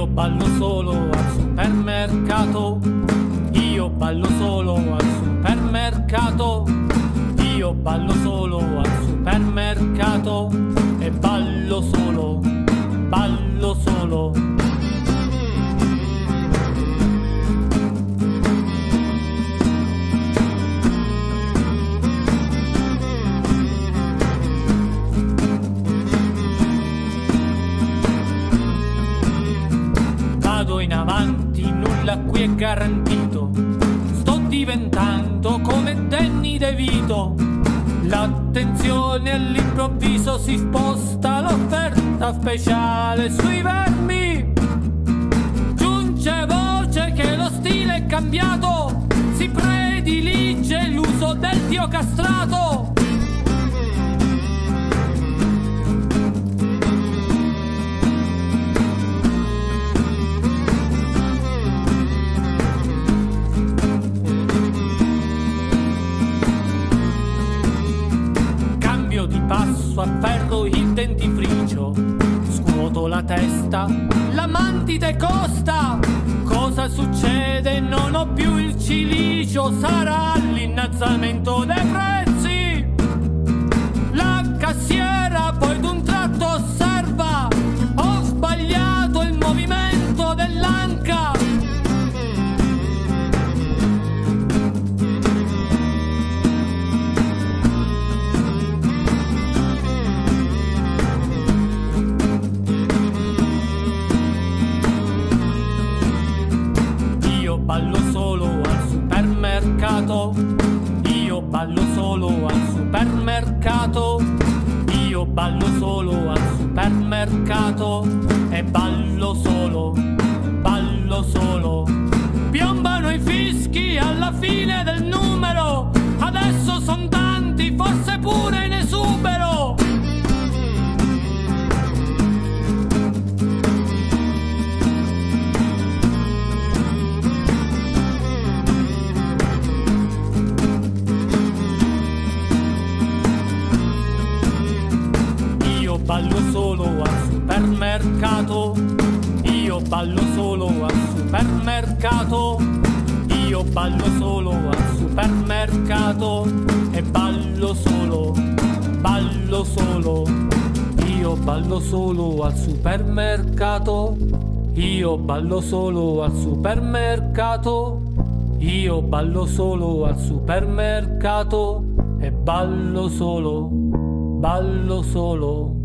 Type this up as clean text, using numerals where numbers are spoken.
Io ballo solo al supermercato. Io ballo solo al supermercato. Io ballo solo al supermercato. E ballo solo, ballo solo. Vado in avanti, nulla qui è garantito. Sto diventando come Danny DeVito. L'attenzione all'improvviso si sposta, l'offerta speciale sui vermi. Giunge voce che lo stile è cambiato, si predilige l'uso del dio castrato. Di passo, afferro il dentifricio, scuoto la testa, la mantide costa. Cosa succede? Non ho più il cilicio, sarà l'innalzamento dei prezzi. La cassiera poi d'un tratto osserva, ho sbagliato il movimento dell'anca. Ballo solo al supermercato. Io ballo solo al supermercato. Io ballo solo al supermercato. E ballo solo, ballo solo. Piombano i fischi alla fine del numero. Adesso son tanti, forse pure in esubero. Ballo solo al supermercato. Io ballo solo al supermercato. Io ballo solo al supermercato. E ballo solo, ballo solo. Io ballo solo al supermercato. Io ballo solo al supermercato. Io ballo solo al supermercato. E ballo solo, ballo solo.